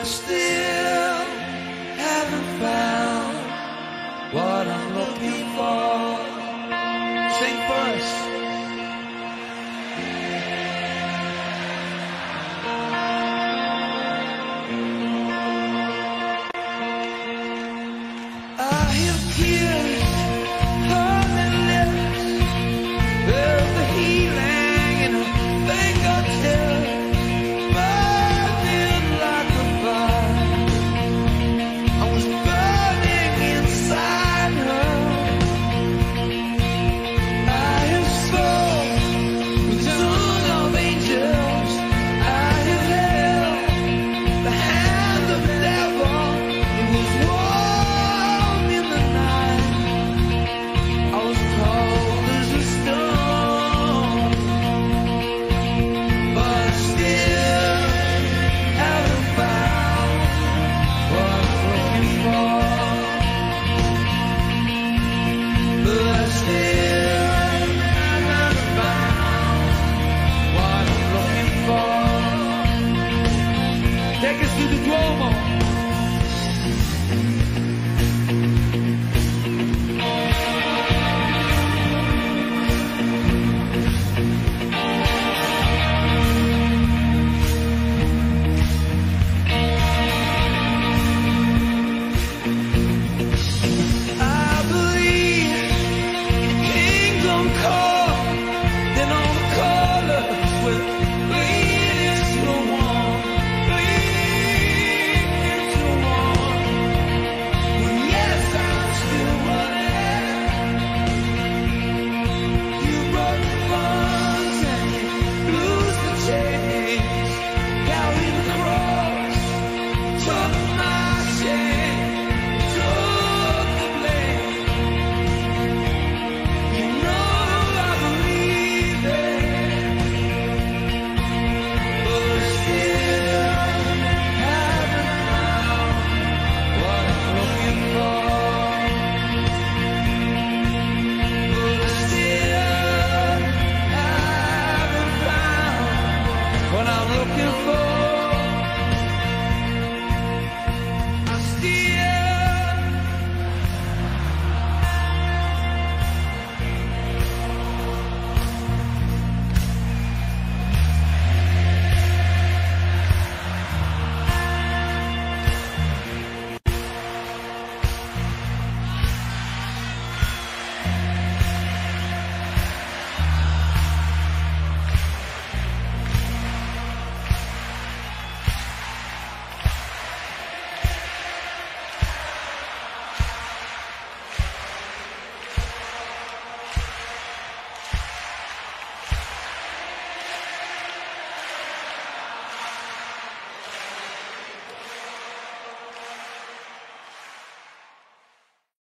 still haven't found what I'm looking for. Sing first. I have tears on my lips. There's the healing in her fingertips. Burning like a fire. I was burning inside her. I have spoken with tongues of angels. I have held the hand of the devil. It was warm in the night. I was cold as a stone, but still haven't found what I'm looking for. But still haven't found what I'm looking for. Take us to the Duomo.